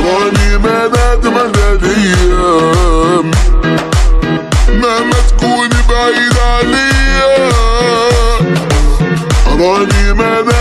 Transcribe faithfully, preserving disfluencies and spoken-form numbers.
أراني ما ندم الأيام مهما تكوني بعيد عليا، أراني ما